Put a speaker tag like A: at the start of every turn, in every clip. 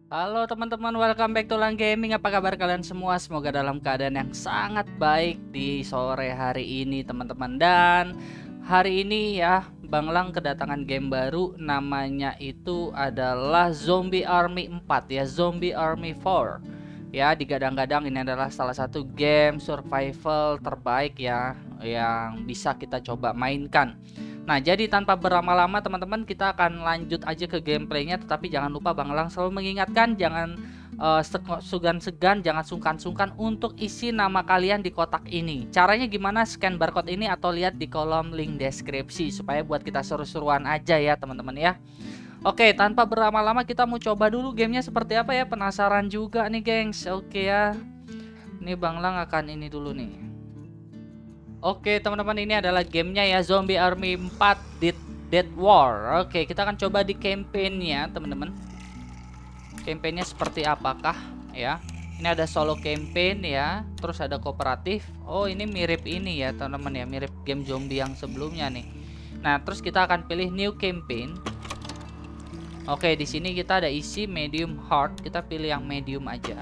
A: Halo teman-teman, welcome back to Lang Gaming. Apa kabar kalian semua? Semoga dalam keadaan yang sangat baik di sore hari ini teman-teman. Dan hari ini ya, Bang Lang kedatangan game baru. Namanya itu adalah Zombie Army 4 ya, Zombie Army 4. Ya, digadang-gadang ini adalah salah satu game survival terbaik ya, yang bisa kita coba mainkan. Nah, jadi tanpa berlama-lama teman-teman, kita akan lanjut aja ke gameplaynya. Tetapi jangan lupa Bang Lang selalu mengingatkan, jangan segan-segan, jangan sungkan-sungkan untuk isi nama kalian di kotak ini. Caranya gimana? Scan barcode ini atau lihat di kolom link deskripsi, supaya buat kita seru-seruan aja ya teman-teman ya. Oke, tanpa berlama-lama kita mau coba dulu gamenya seperti apa ya. Penasaran juga nih gengs. Oke ya, ini Bang Lang akan ini dulu nih. Oke teman-teman, ini adalah gamenya ya, Zombie Army 4 Dead War. Oke, kita akan coba di campaign-nya teman-teman. Campaign-nya seperti apakah ya. Ini ada solo campaign ya, terus ada kooperatif. Oh, ini mirip ini ya teman-teman ya, mirip game zombie yang sebelumnya nih. Nah, terus kita akan pilih new campaign. Oke, di sini kita ada isi medium hard, kita pilih yang medium aja.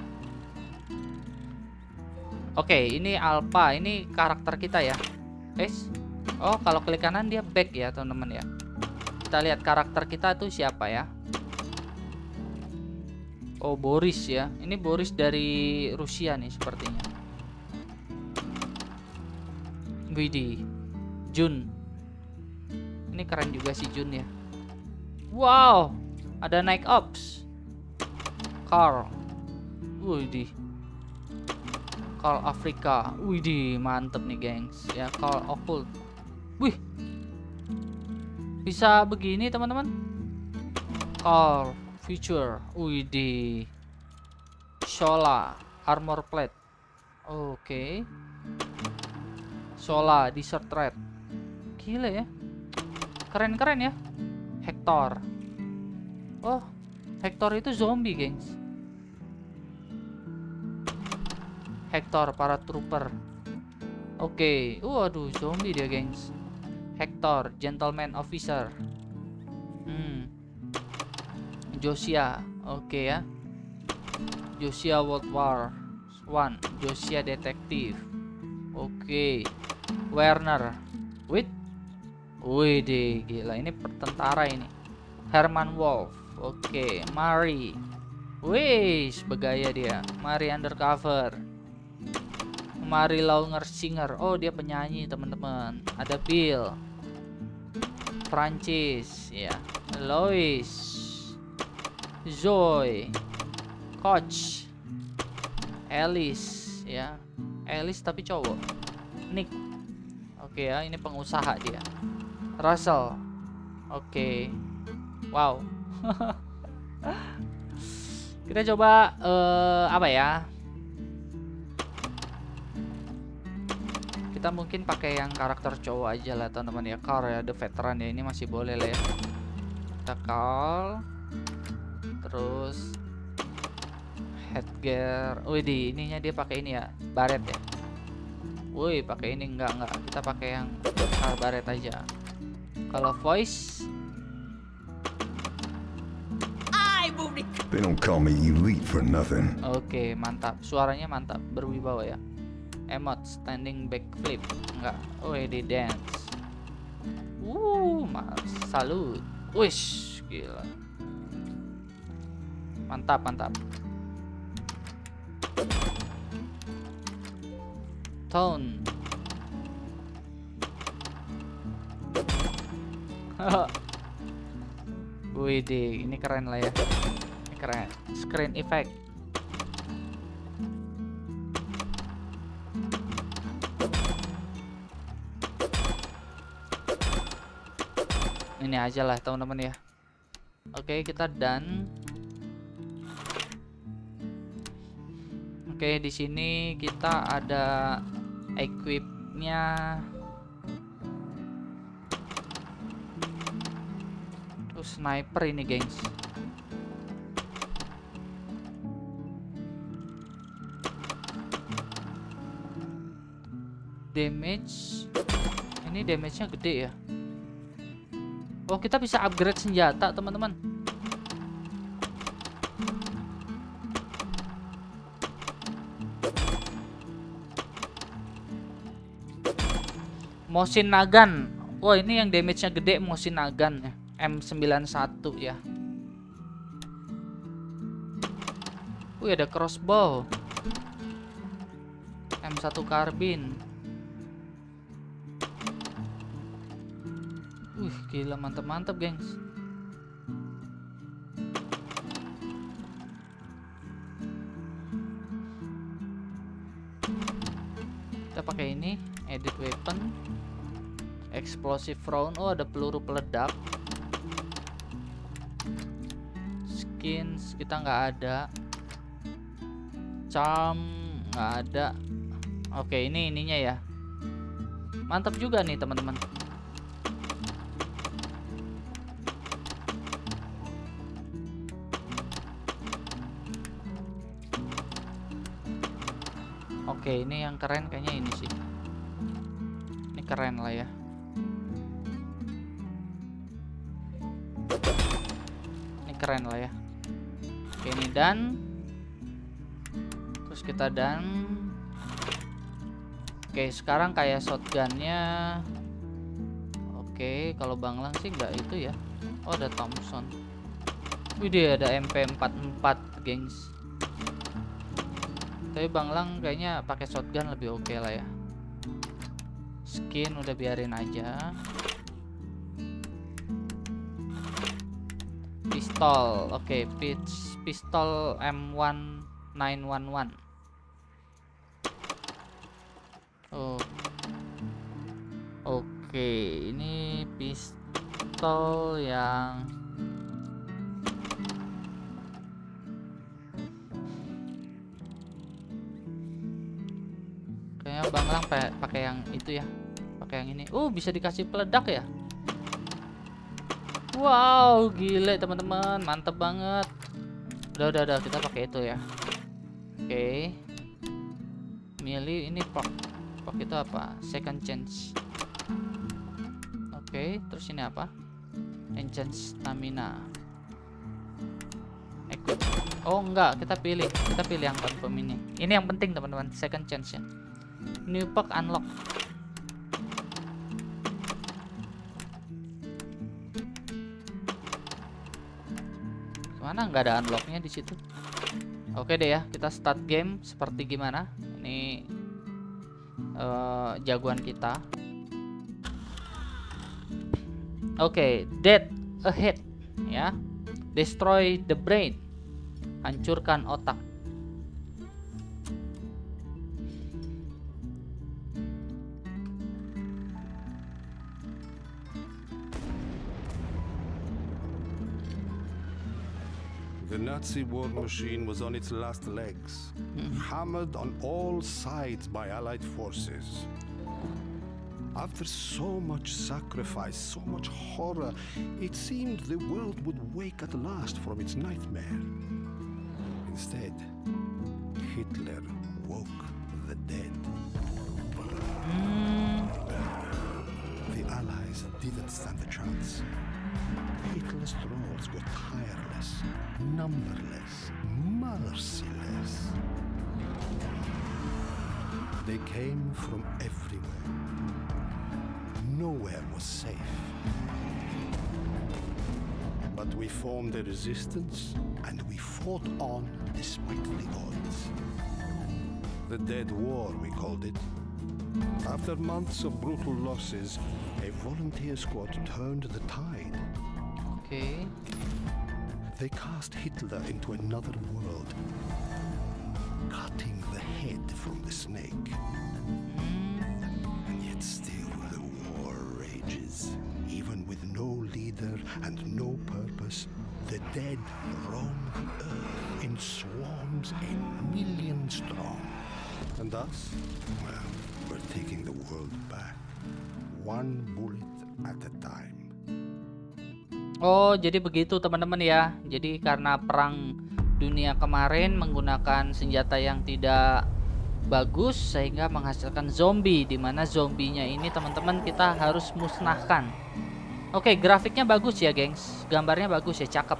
A: Oke, ini alpha, ini karakter kita ya, guys. Oh, kalau klik kanan dia back ya, teman-teman ya. Kita lihat karakter kita tuh siapa ya. Oh, Boris ya. Ini Boris dari Rusia nih sepertinya. Widih, Jun. Ini keren juga si Jun ya. Wow, ada Night Ops. Carl. Widih. Call Afrika. Widih, mantep nih gengs ya. Call Occult. Wih, bisa begini teman-teman. Call Future. Widih. Shola Armor Plate. Oke. Shola Desert Red. Gila ya, keren-keren ya. Hector. Oh, Hector itu zombie gengs. Hector paratrooper. Oke. Waduh, zombie dia gengs. Hector gentleman officer. Josiah. Oke ya. Josiah World War One. Josiah detektif. Oke. Werner. Wih deh, gila ini pertentara ini. Herman Wolf. Oke. Mary. Wih, bergaya dia. Mary undercover. Mary Launger Singer. Oh, dia penyanyi teman-teman. Ada Bill, Francis ya, Lois, Zoe, Coach, Alice ya. Alice tapi cowok. Nick. Oke ya, ini pengusaha dia. Russell. Oke. Wow. Kita coba apa ya? Kita mungkin pakai yang karakter cowok aja lah teman-teman ya. Carl ya, the veteran ya, ini masih boleh lah ya. Kita Carl. Terus headgear. Wih, ininya dia pakai ini ya, baret ya. Wih, pakai ini enggak. Kita pakai yang baret aja. Kalau voice,
B: they don't call me elite for nothing.
A: oke, mantap. Suaranya mantap, berwibawa ya. Emote standing backflip enggak. Oh, di dance. Salut. Wish, gila. Mantap. Tone. Wih deh, ini keren lah ya. Ini keren. Screen effect. Ini aja lah teman-teman ya. Oke, kita done. Oke, di sini kita ada equipnya. Terus sniper ini, gengs. Damage. Ini damage-nya gede ya. Oh, kita bisa upgrade senjata teman-teman. Mosin Nagant. Wah, ini yang damage-nya gede, Mosin Nagant ya. M91 ya. Wih, ada crossbow. M1 karbin. Wih, gila, mantap-mantap, gengs. Kita pakai ini, edit weapon, explosive round. Oh, ada peluru peledak. Skins kita nggak ada. Charm nggak ada. Oke, ini ininya ya. Mantap juga nih teman-teman. Oke, ini yang keren kayaknya ini sih. Ini keren lah ya. Ini keren lah ya. Oke, ini dan terus kita dan. Oke, sekarang kayak shotgunnya. Oke, kalau Banglang sih nggak itu ya. Oh, ada Thompson. Widih, ada MP44, gengs. Tapi Banglang kayaknya pakai shotgun lebih oke lah ya. Skin udah biarin aja. Pistol, oke, pistol M1911. Oh, oke, ini pistol yang kayaknya Banglang pakai yang itu ya, pakai yang ini. Bisa dikasih peledak ya. Wow, gile teman-teman, mantep banget. Udah, kita pakai itu ya. Oke. Milih ini pok itu apa? Second chance. Oke, terus ini apa? Enchant stamina. Equip. Oh enggak, kita pilih yang confirm ini. Ini yang penting teman-teman, second chance ya. New pack unlock. Kemana? Nggak ada unlocknya di situ. Oke deh ya, kita start game seperti gimana? Ini jagoan kita. Oke, dead ahead ya. Destroy the brain. Hancurkan otak.
C: The Nazi war machine was on its last legs, hammered on all sides by Allied forces. After so much sacrifice, so much horror, it seemed the world would wake at last from its nightmare. Instead, Hitler woke the dead. The Allies didn't stand a chance. Hitler's trolls were tireless, numberless, merciless. They came from everywhere. Nowhere was safe. But we formed a resistance, and we fought on despite the odds. The Dead War, we called it. After months of brutal losses, a volunteer squad turned the tide.
A: Okay.
C: They cast Hitler into another world, cutting the head from the snake. And yet still the war rages. Even with no leader and no purpose, the dead roam the earth in swarms, a million strong. And us? Well, we're taking the world back, one bullet at a time.
A: Oh, jadi begitu teman-teman ya. Jadi karena perang dunia kemarin menggunakan senjata yang tidak bagus sehingga menghasilkan zombie, dimana zombinya ini teman-teman kita harus musnahkan. Oke, grafiknya bagus ya gengs, gambarnya bagus ya, cakep.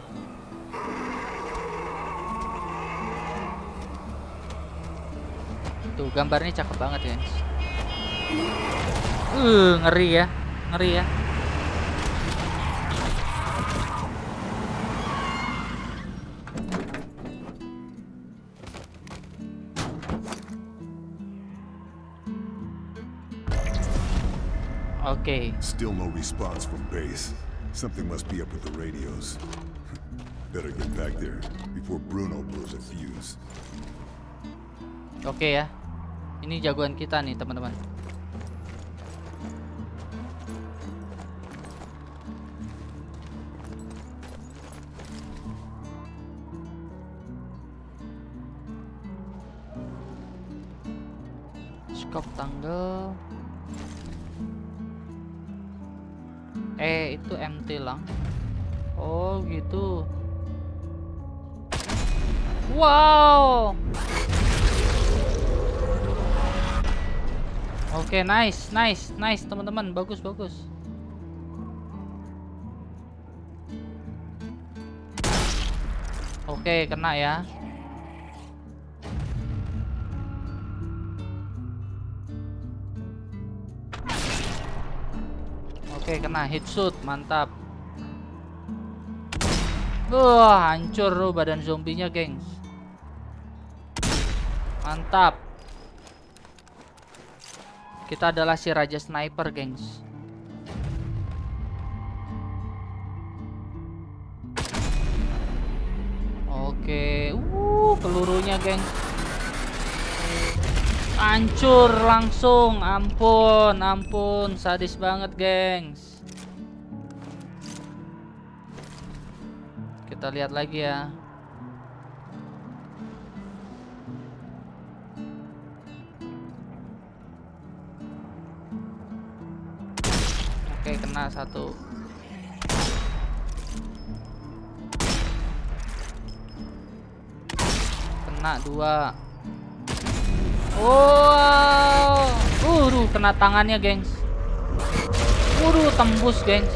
A: Tuh gambarnya cakep banget gengs. Ngeri ya. Ngeri ya. Oke.
B: Still no response from base. Something must be up with the radios. Better get back there before Bruno blows a fuse.
A: Oke ya. Ini jagoan kita nih, teman-teman. Skop tanggal. Itu MT lang. Oh gitu. Wow. Oke, nice teman-teman, bagus. Oke, kena ya. Oke, kena hit shoot, mantap. Hancur badan zombinya, gengs. Mantap. Kita adalah si Raja Sniper, gengs. Oke, pelurunya, gengs. Hancur langsung. Ampun, sadis banget, gengs. Kita lihat lagi ya. Oke, kena satu. Kena dua. Wow. Kena tangannya, gengs. Tembus, gengs.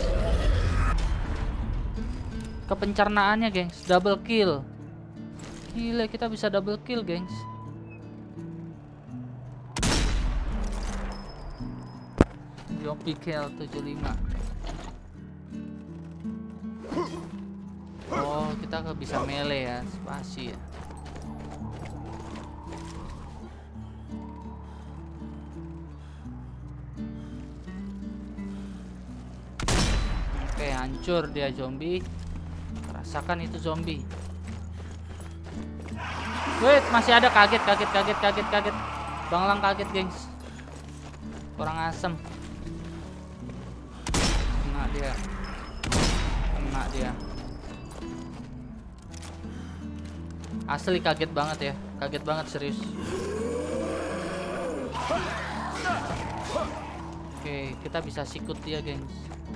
A: Ke pencernaannya, gengs. Double kill. Gila, kita bisa double kill, gengs. Zombie kill 75. Oh, kita bisa melee ya, spasi ya. Oke, hancur dia zombie. Rasakan itu zombie. Wait, masih ada. Kaget. Banglang kaget, gengs. Kurang asem. Kena dia. Asli kaget banget ya. Kaget banget, serius. Oke, kita bisa sikut dia, gengs.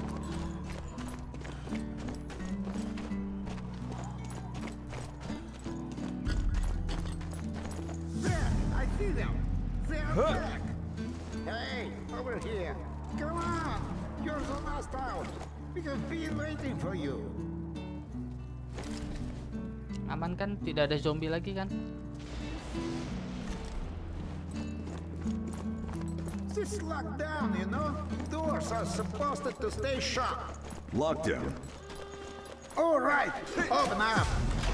D: Hey, over here. Come on. You're the last out. We have been waiting for you.
A: Aman kan? Tidak ada zombie lagi kan?
D: This lockdown, you know? Doors are supposed to stay shut.
B: Lockdown.
D: All right. Open up.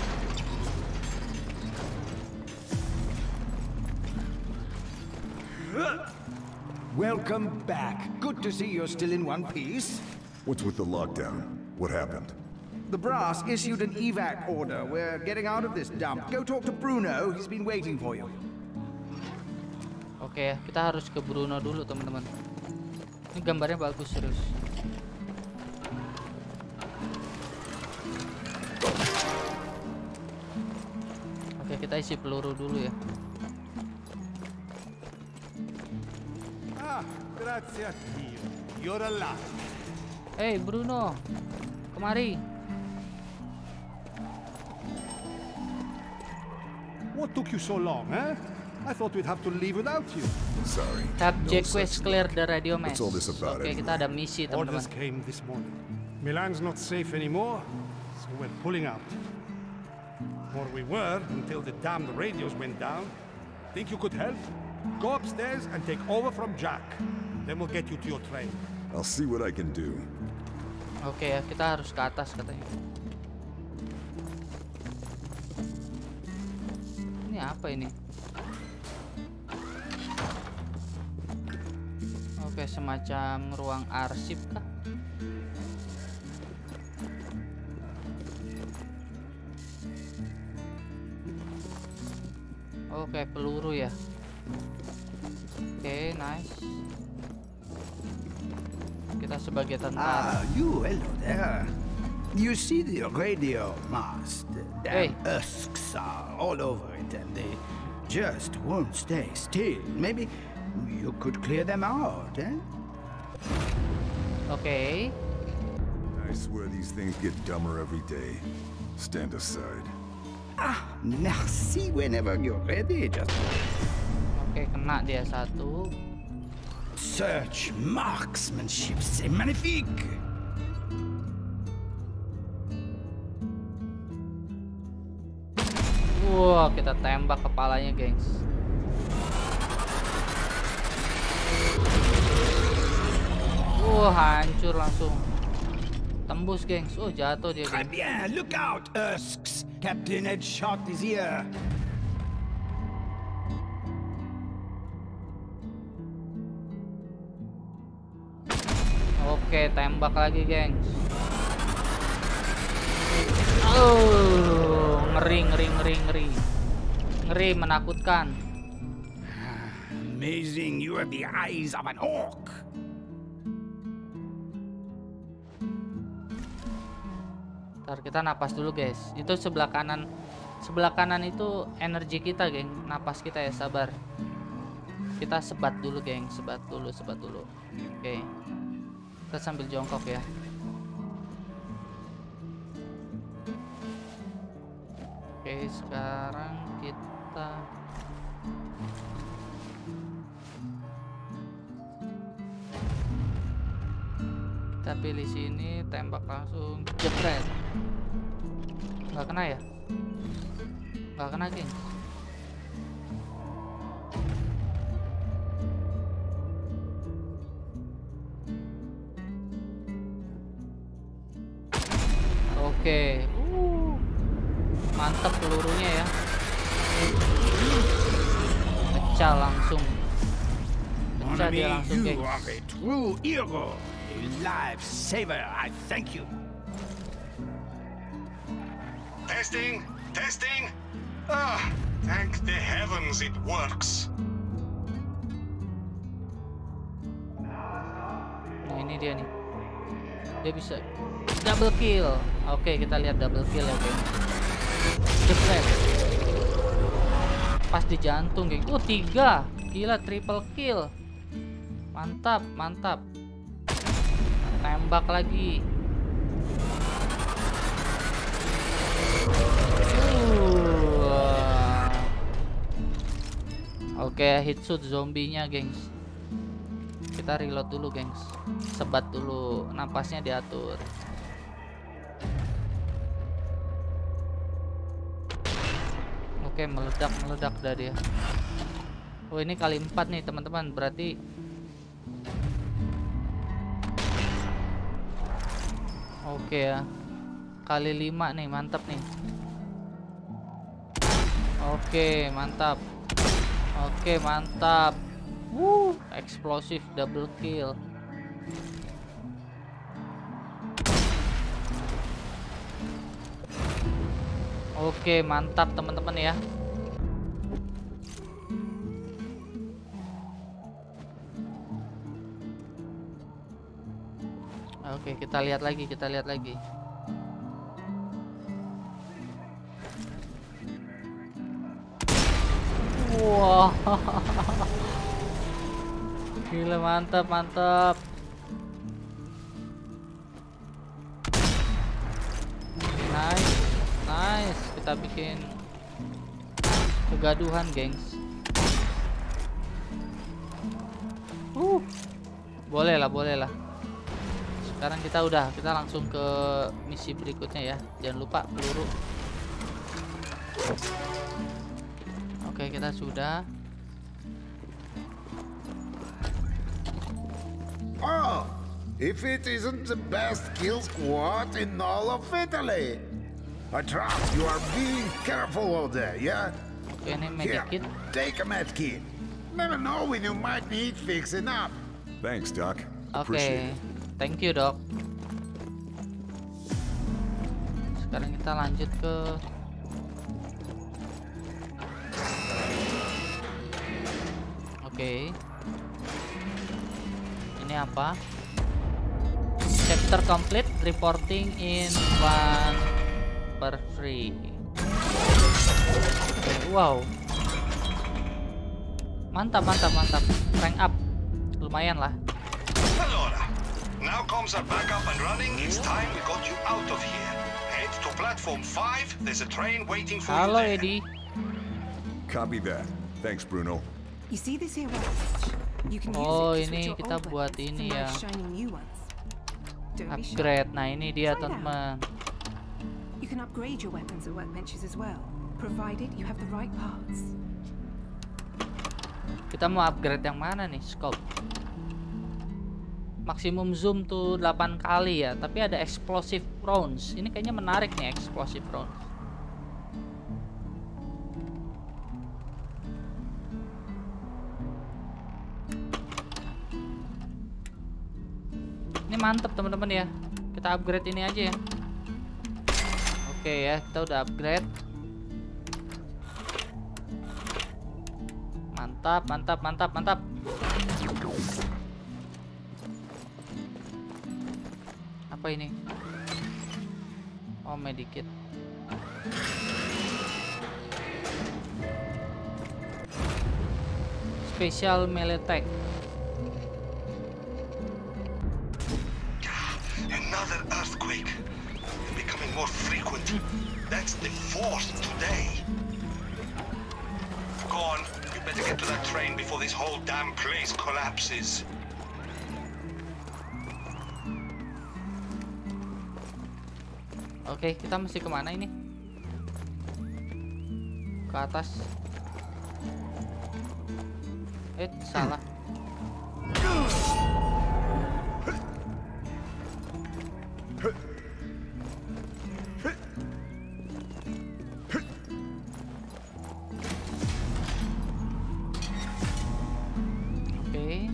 E: Welcome back. Good to see you're still in one piece.
B: What's with the lockdown? What happened?
E: The brass issued an evac order. We're getting out of this dump. Go talk to Bruno. He's been waiting for you.
A: Oke, kita harus ke Bruno dulu, teman-teman. Ini gambarnya bagus, serius. Oke, kita isi peluru dulu ya.
C: Grazie a Dio. You're alive.
A: Hey Bruno, kemari.
C: What took you so long, eh? I thought we'd have to leave without you.
B: Sorry.
A: Tap
B: No
A: Jack
B: such
A: Quest clear the radio
B: What's
A: mesh.
B: all this about
A: Oke,
B: anyway?
A: kita ada misi, teman-teman.
C: Orders came this morning. Milan's not safe anymore, so we're pulling out. Or we were until the damned radios went down. Think you could help? Go upstairs and take over from Jack. Then we'll get you to your train.
B: I'll see what I can do.
A: Oke ya, kita harus ke atas katanya. Ini apa ini? Oke, semacam ruang arsip kah? Oke, peluru ya. Oke, nice. Kita sebagai tentara.
E: Ah, you, hello there. You see the radio mast?
A: Hey.
E: Damn husks are all over it and they just won't stay still. Maybe you could clear them out, eh?
A: Oke.
B: I swear these things get dumber every day. Stand aside.
E: Ah, merci whenever you're ready. Just
A: Oke, kena dia satu.
E: search marksmanship, c'est magnifique.
A: Wah, kita tembak kepalanya, gengs. Wah, hancur langsung. Tembus, gengs. Oh, jatuh dia,
E: Très
A: gengs.
E: bien, look out, husks. Captain Headshot is here.
A: Oke, tembak lagi, gengs. Oh, ngeri, ngeri, ngeri, ngeri. Ngeri, menakutkan.
E: Amazing, you have the eyes of an orc.
A: Ntar kita napas dulu, guys. Itu sebelah kanan. Sebelah kanan itu energi kita, geng. Napas kita ya, sabar. Kita sebat dulu, geng. Sebat dulu, sebat dulu. Oke. Kita sambil jongkok ya. Oke, sekarang kita pilih sini, tembak langsung, jepret. Nggak kena ya? Nggak kena, geng. Oke, mantap pelurunya ya. Pecah langsung. Pecah dia langsung,
E: You
A: gengs.
E: are a true hero, a lifesaver. I thank you.
F: Testing! Testing! Ah, thank the heavens it works.
A: Nah, ini dia nih. Dia bisa double kill. Oke, kita lihat double kill ya, geng. Jepret. Pas di jantung, geng. 3. Gila, triple kill. Mantap, mantap. Tembak lagi. Oke, hitshoot zombinya, gengs. Kita reload dulu, gengs. Sebat dulu, napasnya diatur. Oke, meledak dah dia. Oh, ini kali 4 nih, teman-teman. Berarti oke ya. Kali 5 nih, mantap nih. Oke, mantap. Oke, mantap. Eksplosif double kill. Oke, mantap teman-teman ya. Oke, kita lihat lagi. Wah. Gila, mantap. Nice. Kita bikin kegaduhan, gengs. Boleh lah. Sekarang kita langsung ke misi berikutnya ya. Jangan lupa peluru. Oke, kita sudah.
D: Oh, if it isn't the best kill squad in all of Italy. I trust you are being careful all day, yeah?
A: Oke, ini
D: Here,
A: medikit.
D: take a med kit. Never know when you might need fixing up.
B: Thanks, Doc.
A: Oke,
B: Appreciate it.
A: thank you dok. Sekarang kita lanjut ke Oke. Ini apa? Chapter complete, reporting in 1/3. Wow. Mantap. Rank up. Lumayan lah.
F: Allora, now comms are back up and running. It's time we got you out of here. Head to platform 5. There's a train waiting for
A: Halo
F: you there.
A: Eddie.
B: Copy that. Thanks, Bruno.
G: You see this here watch? You can use
A: Oh,
G: it to
A: ini
G: switch your
A: kita
G: old
A: buat
G: weapons
A: ini
G: for
A: ya.
G: nice shiny new ones. Don't be shy.
A: Upgrade. Nah, ini dia
G: Try that.
A: teman.
G: You can upgrade your weapons at workbenches as well, provided you have the right parts.
A: Kita mau upgrade yang mana nih? Scope. Maksimum zoom tuh 8 kali ya, tapi ada explosive rounds. Ini kayaknya menarik nih, explosive rounds. Ini mantep teman-teman ya. Kita upgrade ini aja ya. Oke ya, kita udah upgrade. Mantap. Apa ini? Oh, medikit. Special melee attack.
F: Another earthquake. Becoming more frequent. That's the 4th today. Go on. You better get to that train before this whole damn place collapses.
A: Oke, kita mesti kemana ini? Ke atas. Salah. Oke.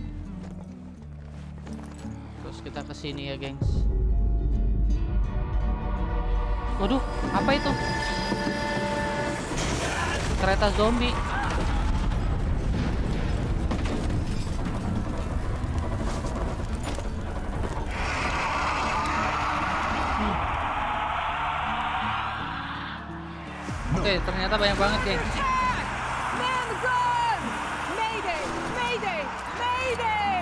A: Terus kita ke sini ya, gengs. Waduh, apa itu? Kereta zombie. Oke, ternyata banyak banget, geng.
G: Man the gun! Mayday! Mayday! Mayday!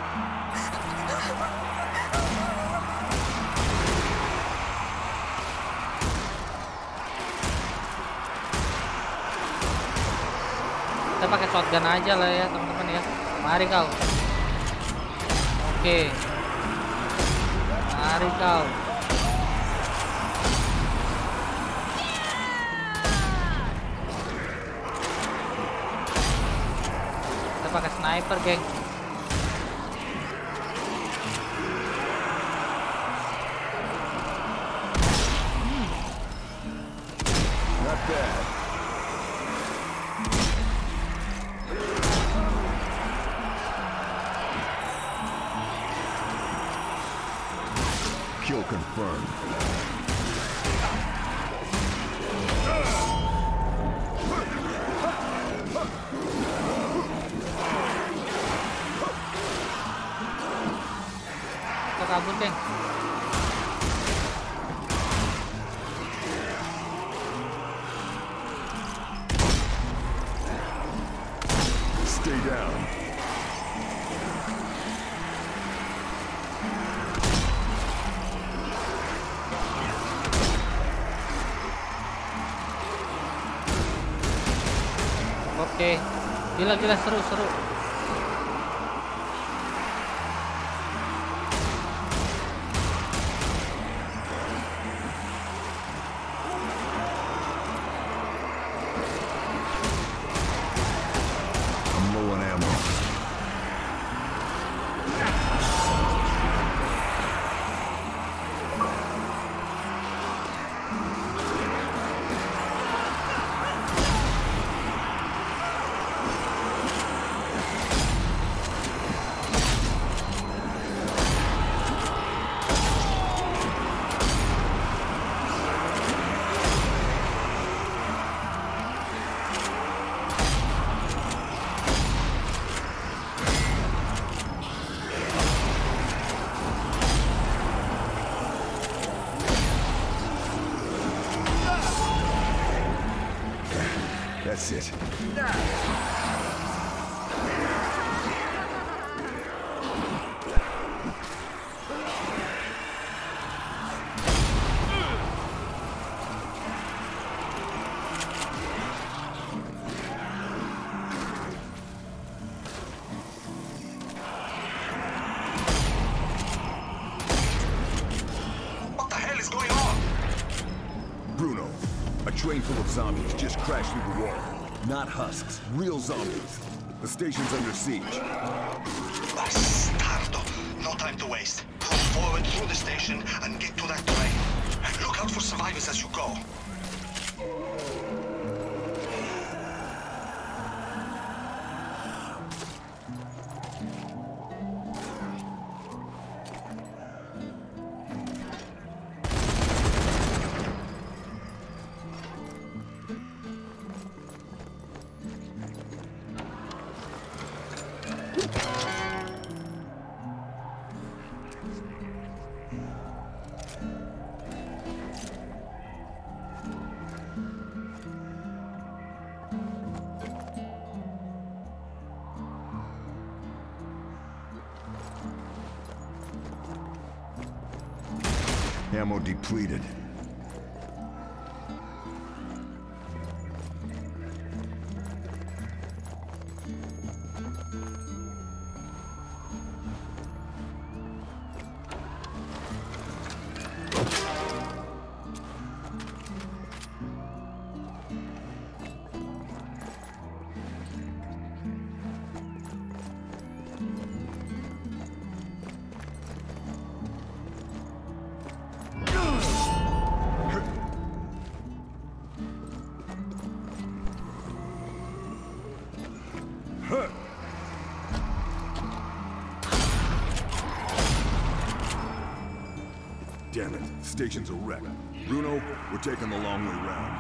A: Kita pakai shotgun aja lah ya, teman-teman ya. Mari kau. Oke. Mari kau. Kita pakai sniper, geng.
B: Not bad. Kill confirmed.
A: Kita kabur, geng.
B: Stay down.
A: Oke. Gila seru.
B: I'm low on ammo. That's it.
F: What the hell is going on?
B: Bruno, a train full of zombies just crashed through the wall. Not husks, real zombies. The station's under siege.
F: Bastardo. No time to waste. Push forward through the station and get to that train. And look out for survivors as you go.
B: Ammo depleted. Damn it, station's a wreck. Bruno, we're taking the long way round.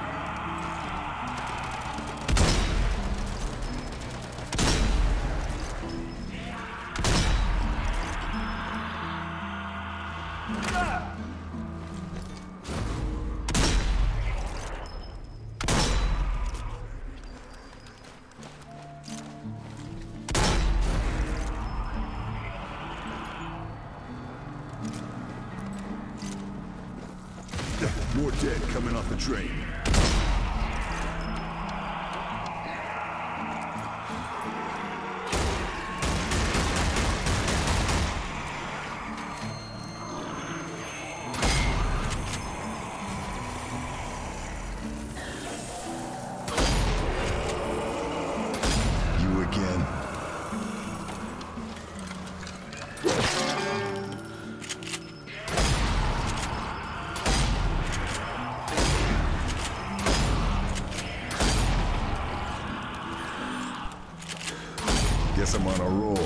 B: More dead coming off the train. You again? Guess I'm on a roll.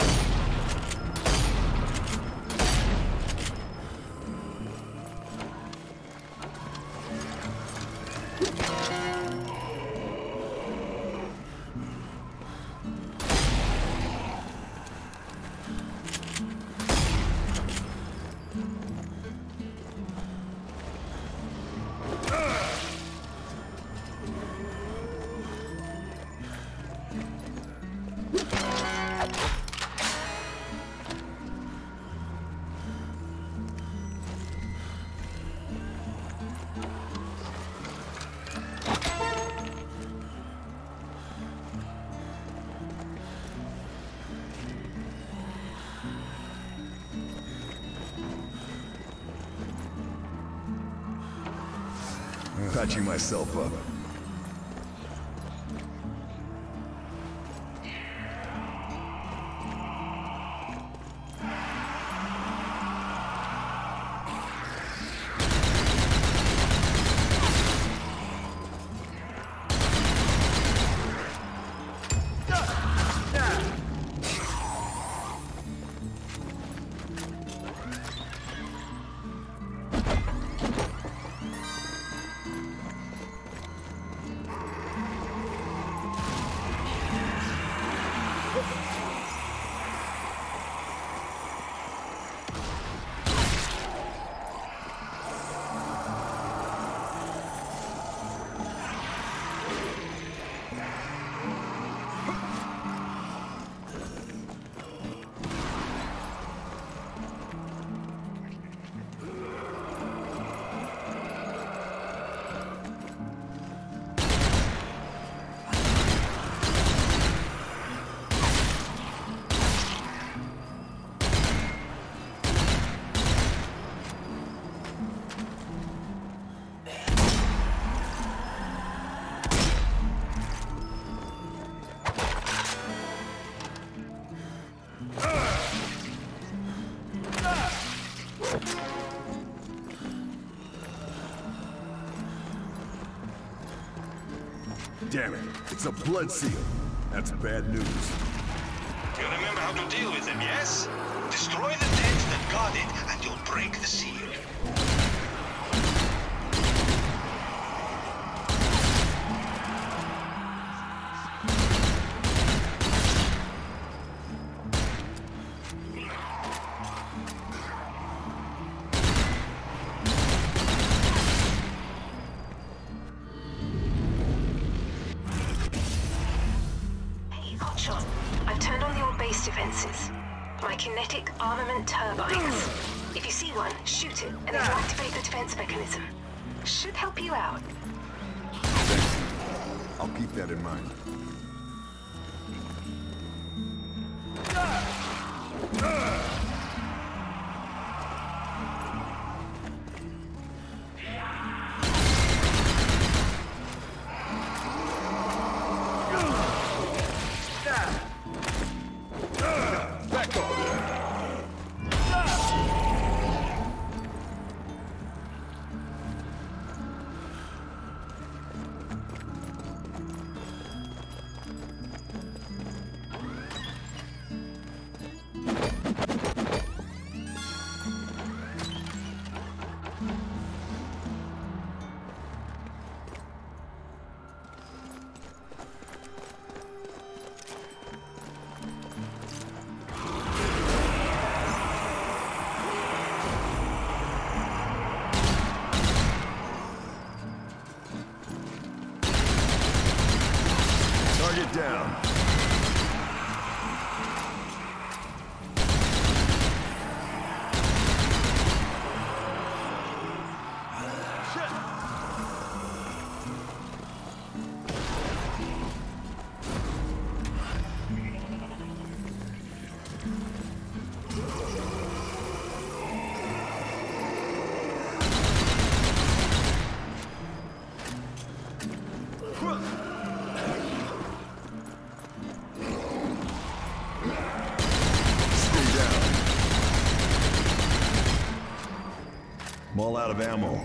B: Patching myself up. Damn it, it's a blood seal. That's bad news.
F: You remember how to deal with them, yes? Destroy the dead that guard it, and you'll break the seal.
G: Hotshot, I've turned on your base defenses. My kinetic armament turbines. If you see one, shoot it, and it'll activate the defense mechanism. Should help you out.
B: I'll keep that in mind. Target down. I'm all out of ammo.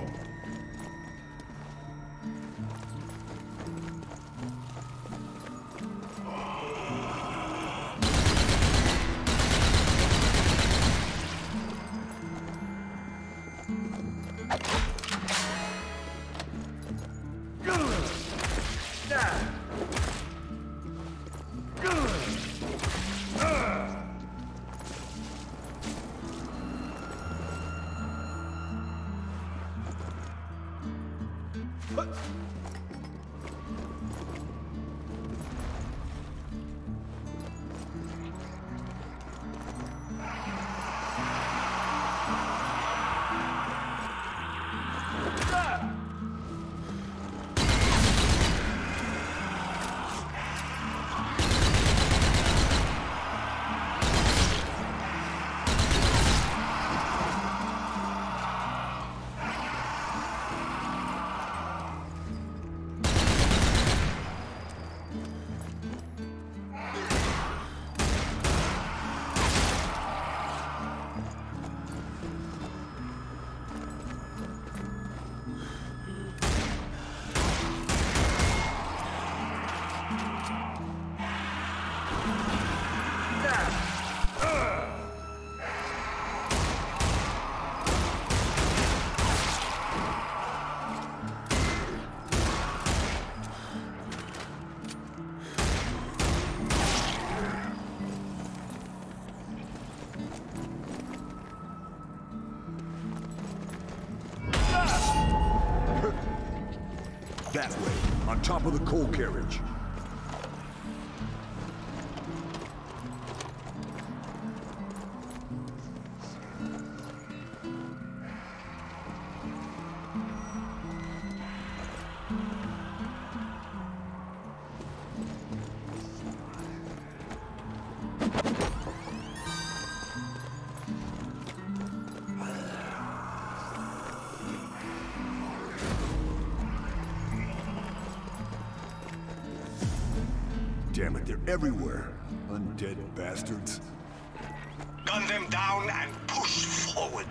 B: That way, on top of the coal carriage. Damn it, they're everywhere. Undead bastards.
F: Gun them down and push forward.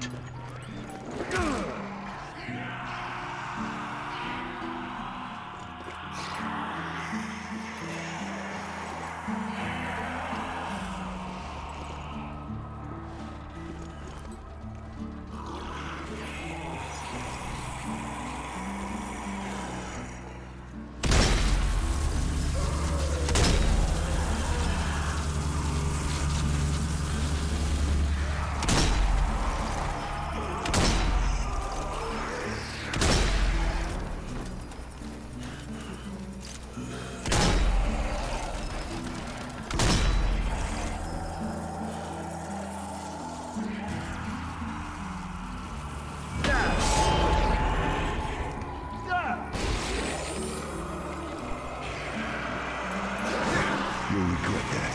B: You'll regret that.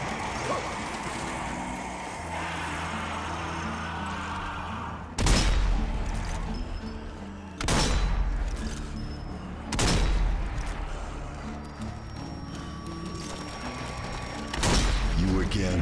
B: You again?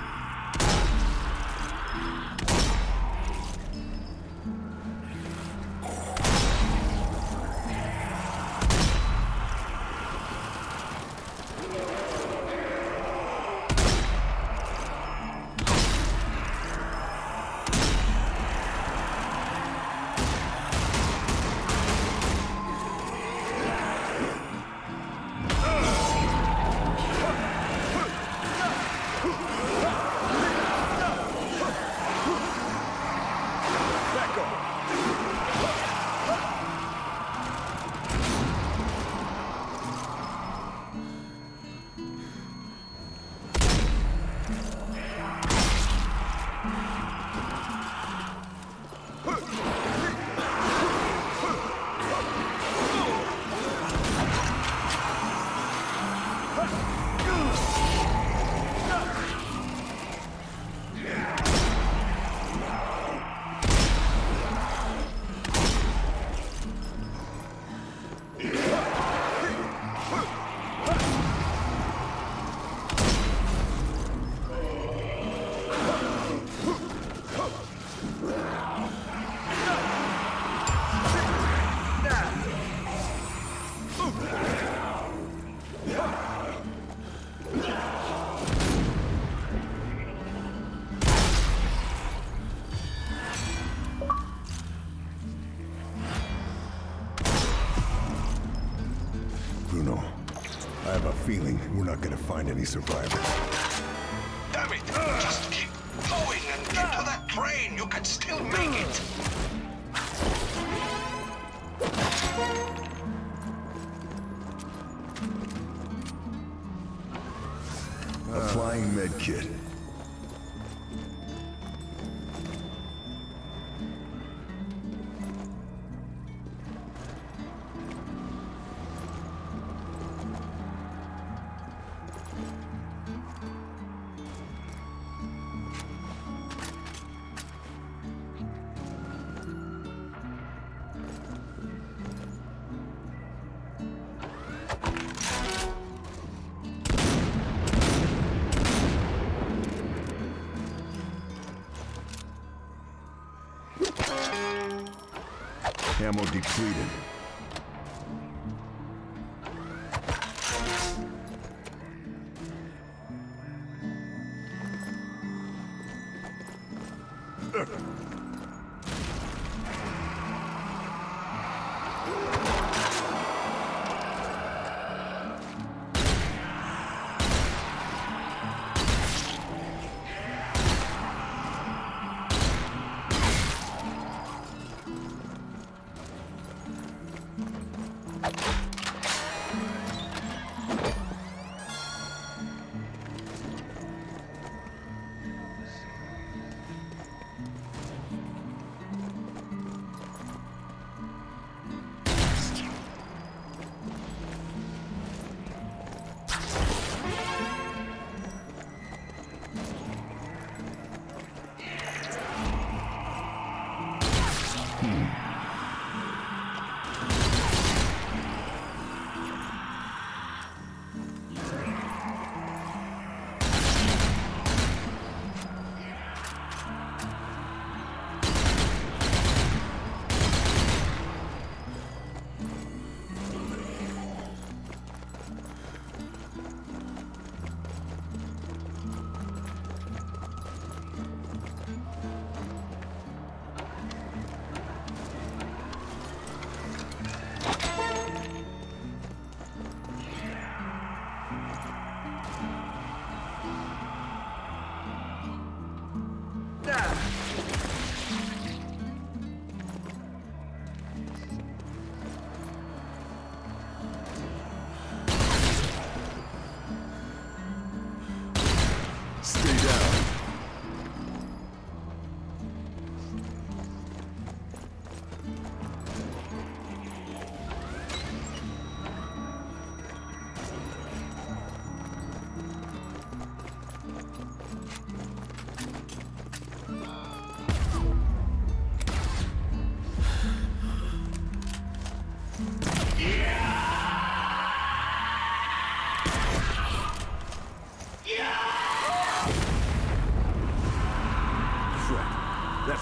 B: Bruno, I have a feeling we're not gonna find any survivors.
F: Damn it! Just keep going and get to that train. You can still make it.
B: Applying medkit. Ammo depleted.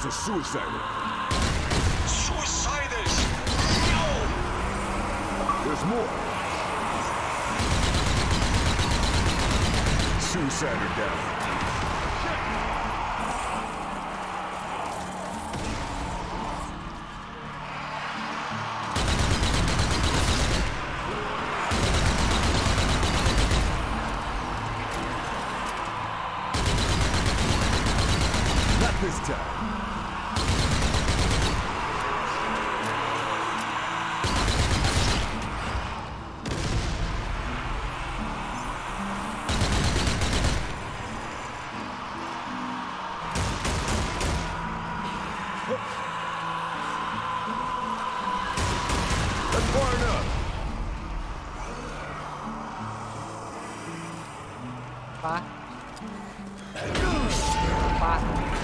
B: a suicider.
F: Suiciders! No!
B: There's more. Suicider down. Not this time. That's far enough.
A: Apa? Apa?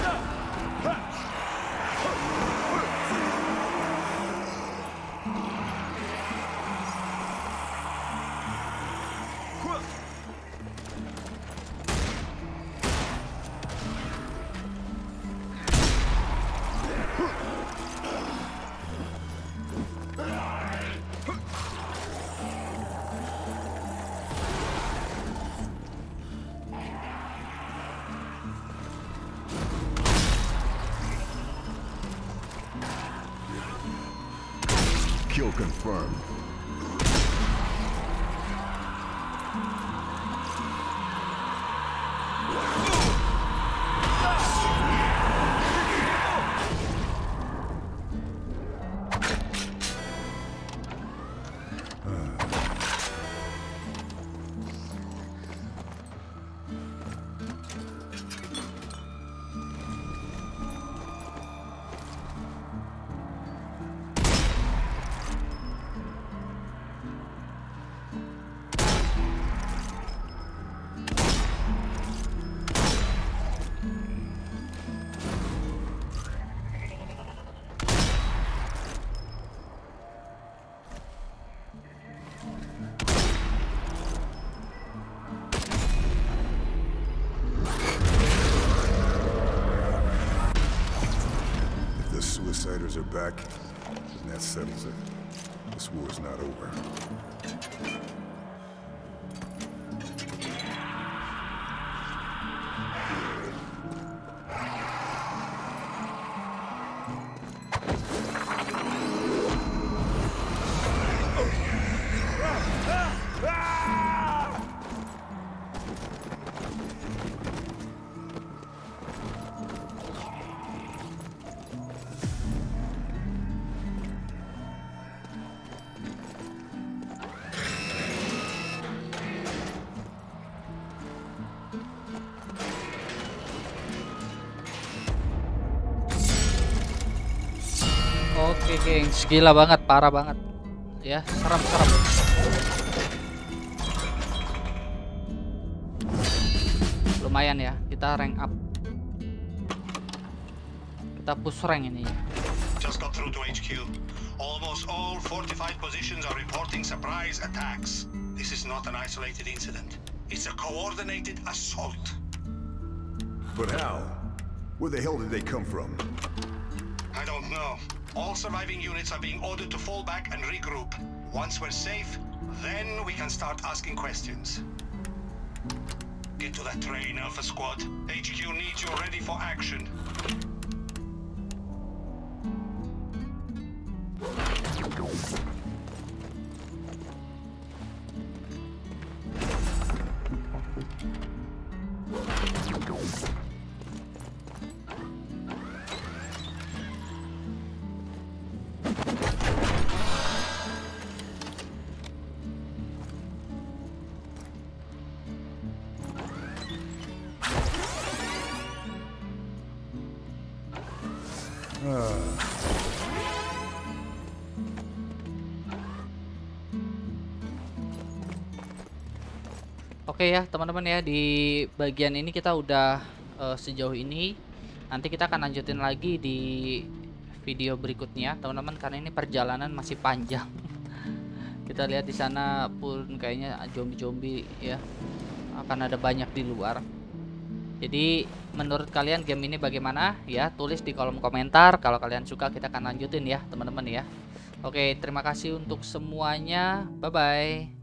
B: Kill confirmed. Suiciders are back, and that settles it. This war's not over.
A: Oke, gengs, gila banget, parah banget. Ya, serem-serem. Lumayan ya, kita rank up. Kita push rank ini.
F: Just got through to HQ. Almost all fortified positions are reporting surprise attacks. This is not an isolated incident. It's a coordinated assault.
B: But how? Where the hell did they come from?
F: I don't know. All surviving units are being ordered to fall back and regroup. Once we're safe, then we can start asking questions. Get to that train, Alpha Squad. HQ needs you ready for action.
A: Oke ya teman-teman ya, di bagian ini kita udah sejauh ini. Nanti kita akan lanjutin lagi di video berikutnya teman-teman, karena ini perjalanan masih panjang. Kita lihat di sana pun kayaknya zombie-zombie ya akan ada banyak di luar. Jadi menurut kalian game ini bagaimana ya? Tulis di kolom komentar. Kalau kalian suka kita akan lanjutin ya teman-teman ya. Oke, terima kasih untuk semuanya. Bye bye.